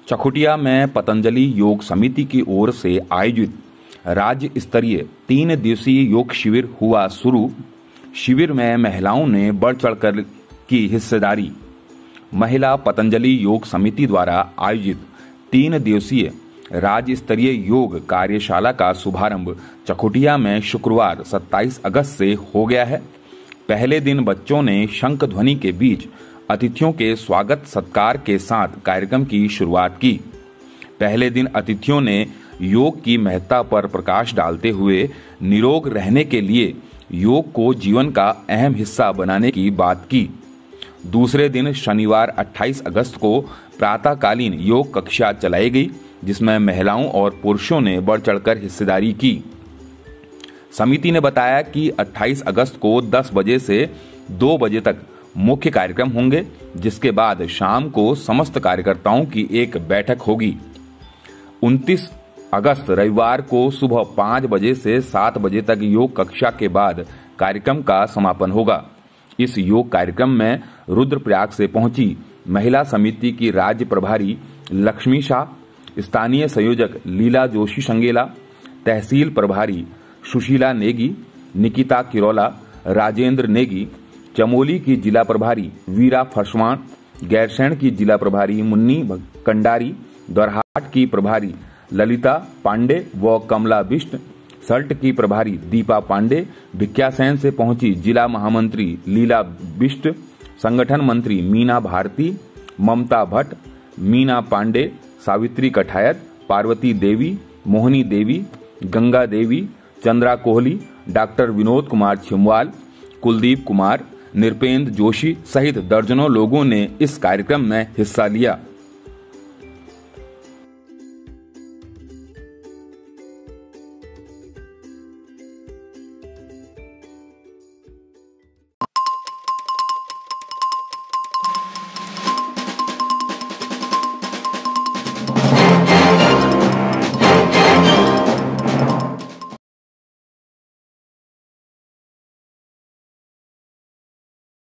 चकुटिया में पतंजलि योग समिति की ओर से आयोजित राज्य स्तरीय 3 दिवसीय योग शिविर हुआ शुरू। शिविर में महिलाओं ने बढ़ चढ़कर की हिस्सेदारी। महिला पतंजलि योग समिति द्वारा आयोजित 3 दिवसीय राज्य स्तरीय योग कार्यशाला का शुभारंभ चकुटिया में शुक्रवार 27 अगस्त से हो गया है। पहले दिन बच्चों ने शंख ध्वनि के बीच अतिथियों के स्वागत सत्कार के साथ कार्यक्रम की शुरुआत की। पहले दिन अतिथियों ने योग की महत्ता पर प्रकाश डालते हुए निरोग रहने के लिए योग को जीवन का अहम हिस्सा बनाने की बात की। दूसरे दिन शनिवार 28 अगस्त को प्रातःकालीन योग कक्षा चलाई गई, जिसमें महिलाओं और पुरुषों ने बढ़ चढ़कर हिस्सेदारी की। समिति ने बताया कि 28 अगस्त को 10 बजे से 2 बजे तक मुख्य कार्यक्रम होंगे, जिसके बाद शाम को समस्त कार्यकर्ताओं की एक बैठक होगी। 29 अगस्त रविवार को सुबह 5 बजे से 7 बजे तक योग कक्षा के बाद कार्यक्रम का समापन होगा। इस योग कार्यक्रम में रुद्रप्रयाग से पहुंची महिला समिति की राज्य प्रभारी लक्ष्मी शाह, स्थानीय संयोजक लीला जोशी संगेला, तहसील प्रभारी सुशीला नेगी, निकिता किरोला, राजेंद्र नेगी, चमोली की जिला प्रभारी वीरा फरसवान, गैरसैंण की जिला प्रभारी मुन्नी कंडारी, दोरहाट की प्रभारी ललिता पांडे व कमला बिष्ट, सल्ट की प्रभारी दीपा पांडे, भिक्यासैन से पहुंची जिला महामंत्री लीला बिष्ट, संगठन मंत्री मीना भारती, ममता भट्ट, मीना पांडे, सावित्री कठायत, पार्वती देवी, मोहनी देवी, गंगा देवी, चंद्रा कोहली, डॉक्टर विनोद कुमार छिमवाल, कुलदीप कुमार, निरपेंद्र जोशी सहित दर्जनों लोगों ने इस कार्यक्रम में हिस्सा लिया।